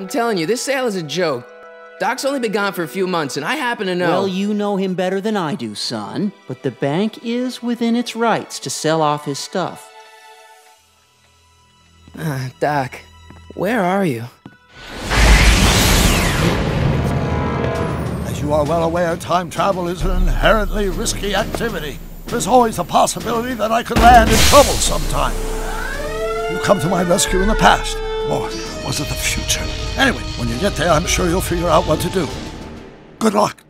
I'm telling you, this sale is a joke. Doc's only been gone for a few months, and I happen to know... Well, you know him better than I do, son. But the bank is within its rights to sell off his stuff. Doc, where are you? As you are well aware, time travel is an inherently risky activity. There's always a possibility that I could land in trouble sometime. You come to my rescue in the past, or was it the future? Anyway, when you get there, I'm sure you'll figure out what to do. Good luck.